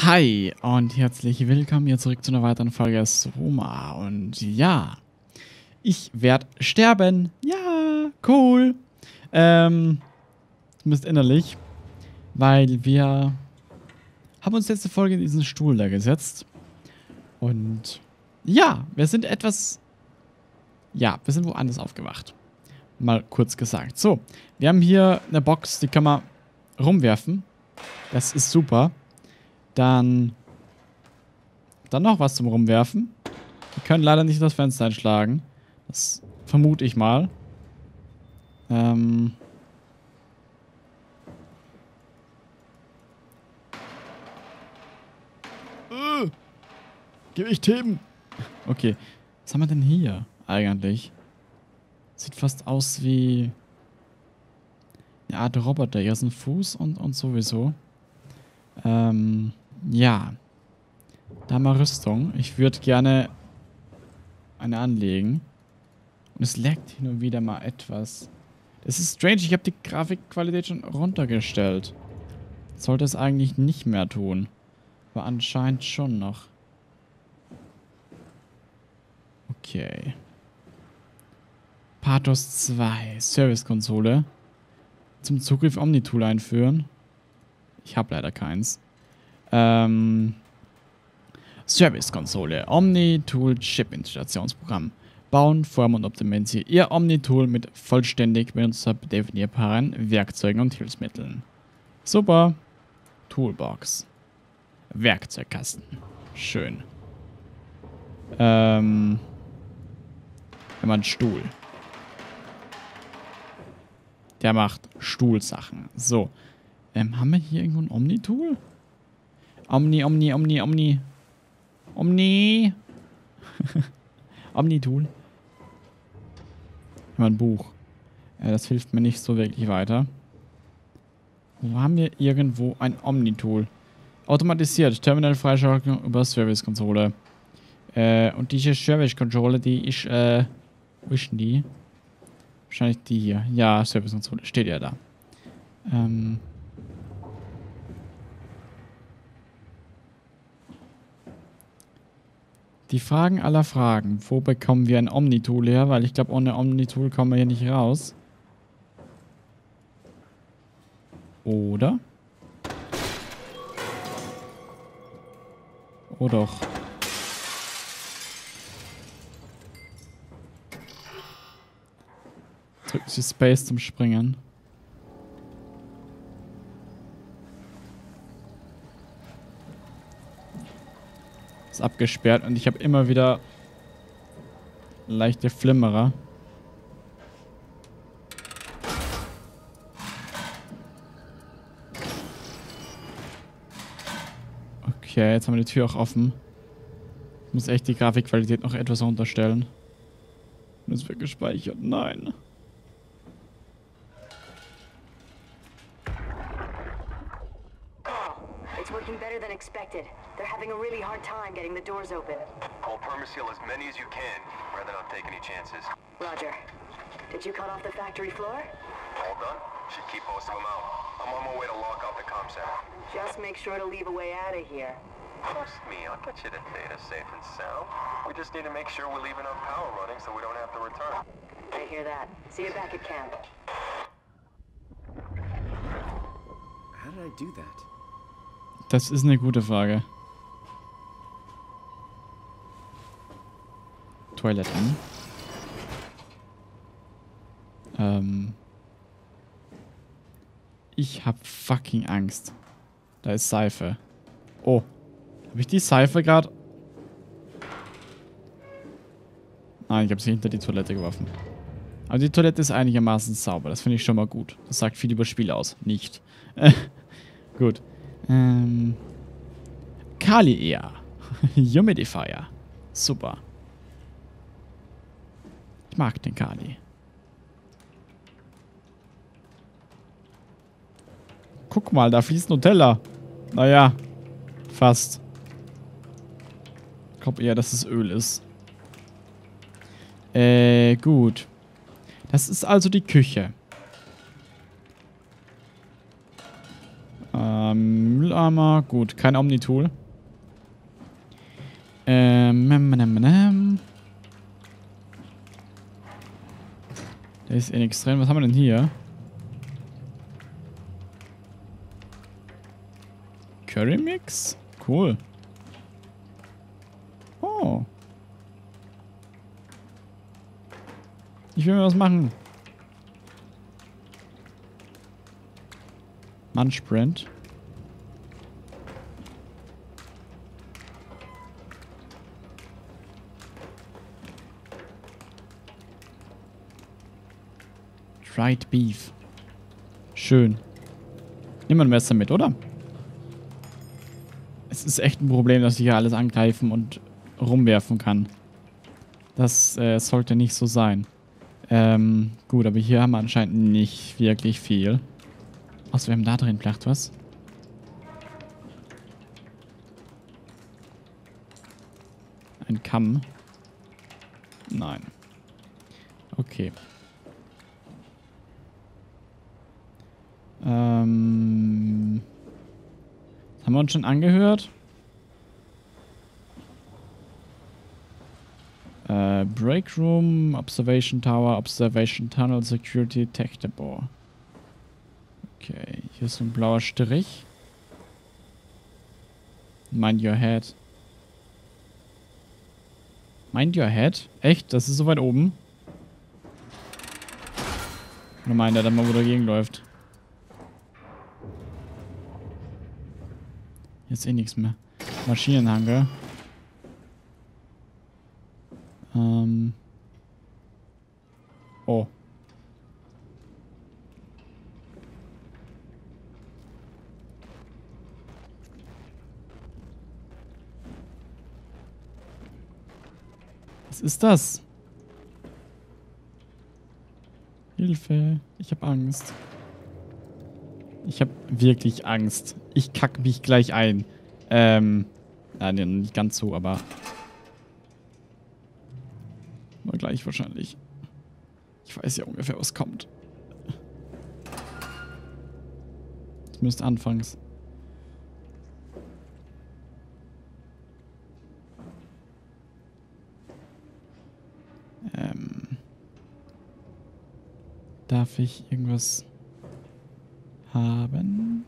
Hi und herzlich willkommen hier zurück zu einer weiteren Folge Soma. Und ja, ich werde sterben. Ja, cool. Zumindest innerlich, weil wir haben uns letzte Folge in diesen Stuhl da gesetzt. Und ja, wir sind wir sind woanders aufgewacht. Mal kurz gesagt. So, wir haben hier eine Box, die können wir rumwerfen. Das ist super. Dann noch was zum Rumwerfen. Wir können leider nicht das Fenster einschlagen. Das vermute ich mal. Gewichtheben. Okay. Was haben wir denn hier eigentlich? Sieht fast aus wie eine Art Roboter. Hier ist ein Fuß und sowieso. Ja. Da haben wir Rüstung. Ich würde gerne eine anlegen. Und es laggt hin und wieder mal etwas. Das ist strange. Ich habe die Grafikqualität schon runtergestellt. Sollte es eigentlich nicht mehr tun. Aber anscheinend schon noch. Okay. Pathos 2. Service-Konsole. Zum Zugriff Omnitool einführen. Ich habe leider keins. Service-Konsole. Omnitool Chip-Installationsprogramm. Bauen, formen und optimieren Ihr Omnitool mit vollständig benutzerdefinierbaren Werkzeugen und Hilfsmitteln. Super. Toolbox. Werkzeugkasten. Schön. Wir haben einen Stuhl. Der macht Stuhlsachen. So. Haben wir hier irgendwo ein Omnitool? Omni. Omnitool. Wir haben ein Buch. Das hilft mir nicht so wirklich weiter. Wo haben wir irgendwo ein Omnitool? Automatisiert. Terminal Freischaltung über Service-Konsole. Und diese Service-Konsole, die ist, wo ist denn die? Wahrscheinlich die hier. Ja, Service-Konsole. Steht ja da. Die Fragen aller Fragen. Wo bekommen wir ein Omnitool her? Weil ich glaube, ohne Omnitool kommen wir hier nicht raus. Oder? Oh doch. Drücken Sie Space zum Springen. Ist abgesperrt und ich habe immer wieder leichte Flimmerer. Okay, jetzt haben wir die Tür auch offen. Ich muss echt die Grafikqualität noch etwas runterstellen. Und es wird gespeichert. Nein. It's working better than expected. They're having a really hard time getting the doors open. I'll permaseal as many as you can, rather not take any chances. Roger. Did you cut off the factory floor? All done? Should keep most of them out. I'm on my way to lock out the comm center. Just make sure to leave a way out of here. Trust me, I'll get you the data safe and sound. We just need to make sure we're leaving our power running so we don't have to return. I hear that. See you back at camp. How did I do that? Das ist eine gute Frage. Toiletten. Ich hab fucking Angst. Da ist Seife. Oh. Habe ich die Seife gerade? Nein, ich habe sie hinter die Toilette geworfen. Aber die Toilette ist einigermaßen sauber. Das finde ich schon mal gut. Das sagt viel über das Spiel aus. Nicht. Gut. Kali Air. Humidifier. Super. Ich mag den Kali. Guck mal, da fließt Nutella. Naja, fast. Ich glaube eher, dass es Öl ist. Gut. Das ist also die Küche. Armor. Gut, kein Omni-Tool. Da ist eh nichts drin. Was haben wir denn hier? Curry Mix? Cool. Oh. Ich will mir was machen. Munchprint. Dried Beef. Schön. Nehmen wir ein Messer mit, oder? Es ist echt ein Problem, dass ich hier alles angreifen und rumwerfen kann. Das sollte nicht so sein. Gut, aber hier haben wir anscheinend nicht wirklich viel. Außer wir haben da drin vielleicht was. Ein Kamm. Nein. Okay. Haben wir uns schon angehört? Break Room, Observation Tower, Observation Tunnel, Security, Tech Depot. Okay, hier ist ein blauer Strich. Mind your head. Mind your head? Echt? Das ist so weit oben? Oder meint er dann mal, wo dagegen läuft? Jetzt eh nichts mehr. Maschinenhangar. Oh. Was ist das? Hilfe. Ich habe Angst. Ich habe wirklich Angst. Ich kacke mich gleich ein. Nee, nicht ganz so, aber... Mal gleich wahrscheinlich. Ich weiß ja ungefähr, was kommt. Zumindest anfangs. Darf ich irgendwas haben?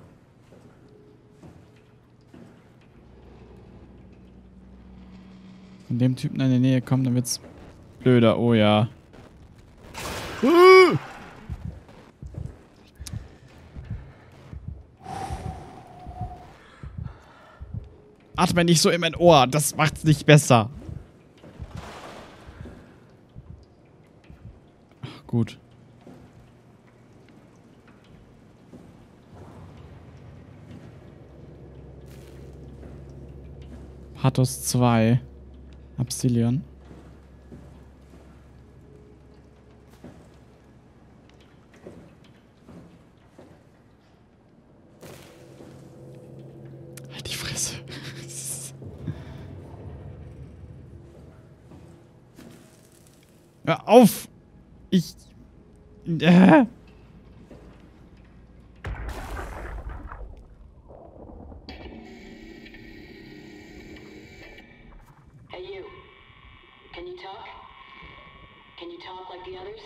Von dem Typen in die Nähe kommt, dann wird's blöder. Oh ja. Atme nicht so in mein Ohr. Das macht's nicht besser. Ach, gut. Pathos 2. Absilion. Halt die Fresse. Hör auf! Ich... Hey, you. Can you talk? Can you talk like the others?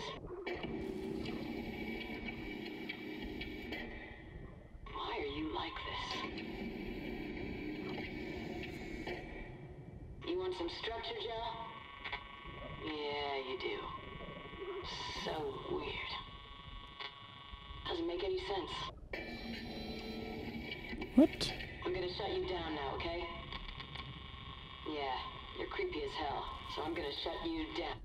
Why are you like this? You want some structure, Joe? Yeah, you do. So weird. Doesn't make any sense. What? I'm gonna shut you down now, okay? Yeah, you're creepy as hell, so I'm gonna shut you down.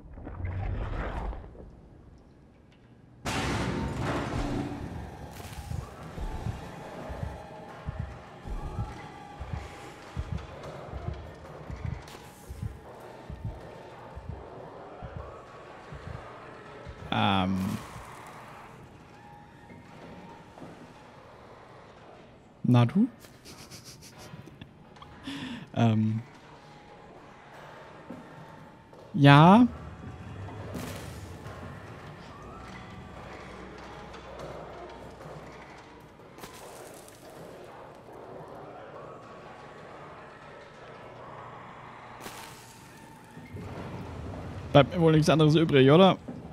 Na du? Ja. Bleibt mir wohl nichts anderes übrig, oder?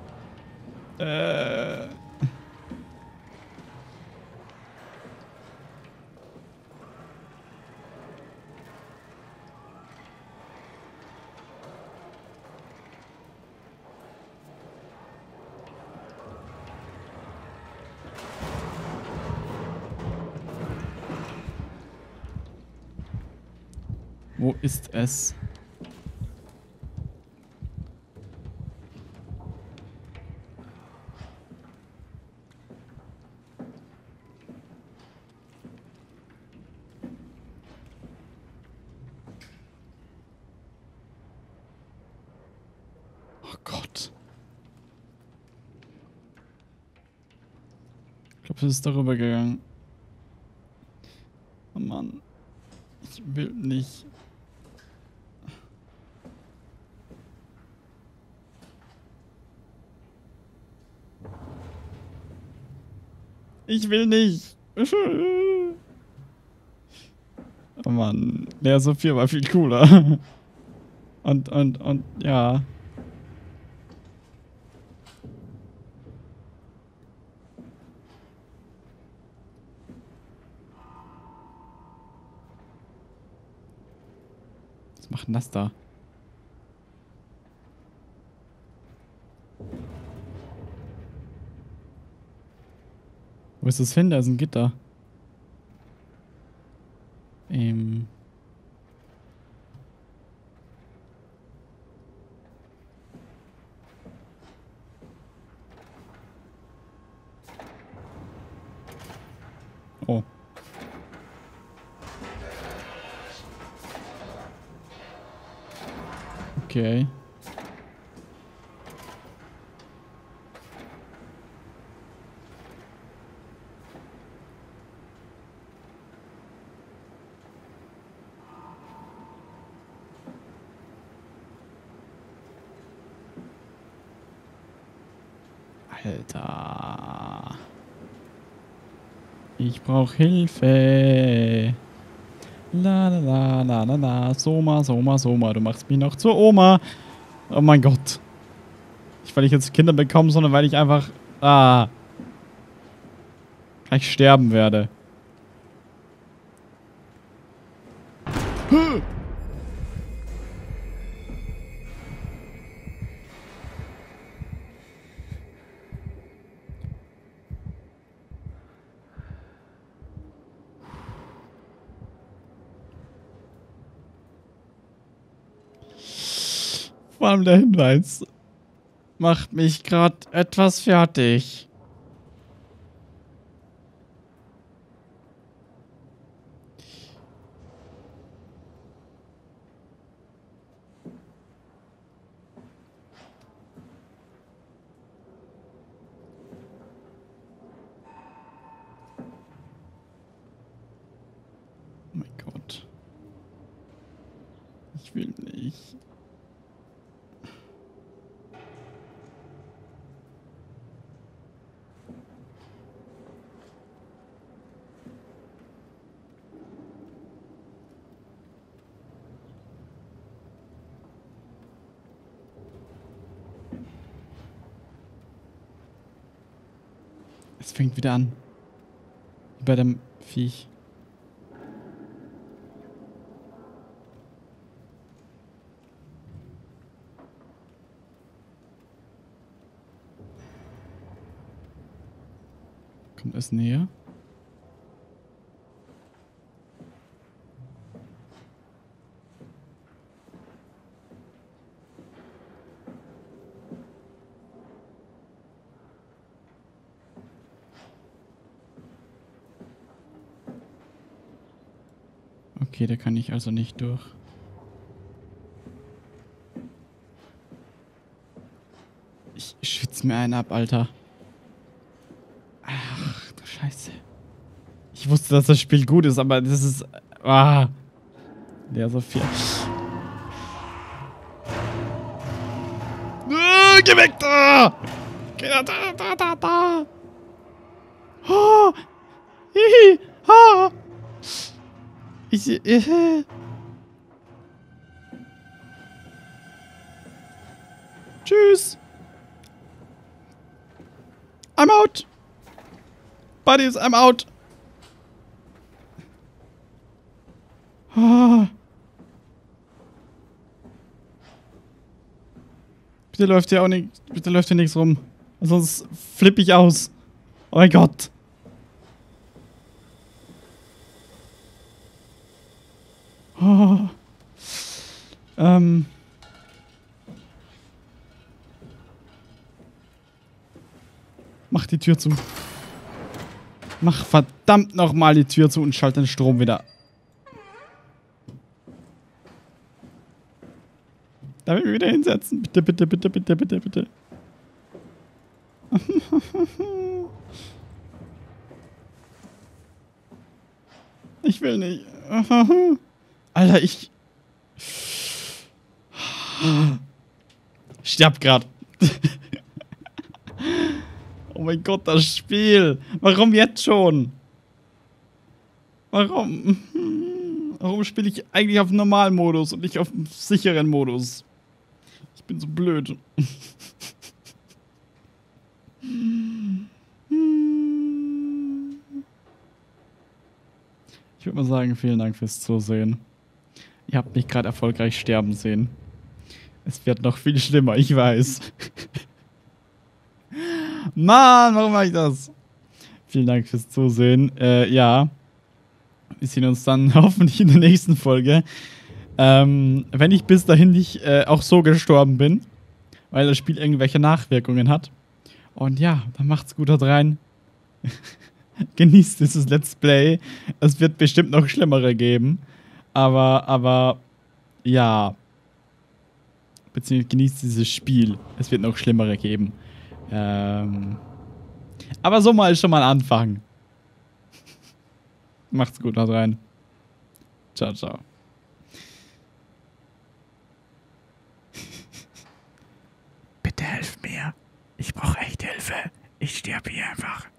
Wo ist es? Oh Gott. Ich glaube, es ist darüber gegangen. Oh Mann. Ich will nicht. Ich will nicht. Oh Mann. Lea Sophia war viel cooler. Und, ja. Was macht denn das da? Wo ist das hin? Da ist ein Gitter. Oh. Okay. Alter. Ich brauch Hilfe. La la la la la la. Soma, Soma, Soma. Du machst mich noch zur Oma. Oh mein Gott. Nicht, weil ich jetzt Kinder bekomme, sondern weil ich einfach gleich sterben werde. Vor allem der Hinweis macht mich gerade etwas fertig. Oh mein Gott. Ich will nicht. Es fängt wieder an. Wie bei dem Viech. Kommt es näher? Okay, da kann ich also nicht durch. Ich schwitze mir einen ab, Alter. Ach, du Scheiße. Ich wusste, dass das Spiel gut ist, aber das ist... Der Sophia. Geh weg da! Geh da! Oh! Hihi! Ha! Tschüss. I'm out. Buddies, I'm out. Ah. Bitte läuft hier auch nicht. Bitte läuft hier nichts rum. Sonst flippe ich aus. Oh mein Gott. Oh. Mach die Tür zu. Mach verdammt nochmal die Tür zu und schalt den Strom wieder. Darf ich mich wieder hinsetzen? Bitte, bitte, bitte, bitte, bitte, bitte. Ich will nicht. Alter, ich sterb grad. Oh mein Gott, das Spiel. Warum jetzt schon? Warum? Warum spiele ich eigentlich auf normalen Modus und nicht auf sicheren Modus? Ich bin so blöd. Ich würde mal sagen, vielen Dank fürs Zusehen. Ihr habt mich gerade erfolgreich sterben sehen. Es wird noch viel schlimmer, ich weiß. Mann, warum mache ich das? Vielen Dank fürs Zusehen. Ja. Wir sehen uns dann hoffentlich in der nächsten Folge. Wenn ich bis dahin nicht auch so gestorben bin, weil das Spiel irgendwelche Nachwirkungen hat. Und ja, dann macht's gut da rein. Genießt dieses Let's Play. Es wird bestimmt noch schlimmere geben. Aber, ja. Beziehungsweise genießt dieses Spiel. Es wird noch schlimmere geben. Aber so mal ist schon mal ein Anfang. Macht's gut, haut rein. Ciao, ciao. Bitte helft mir. Ich brauche echt Hilfe. Ich sterbe hier einfach.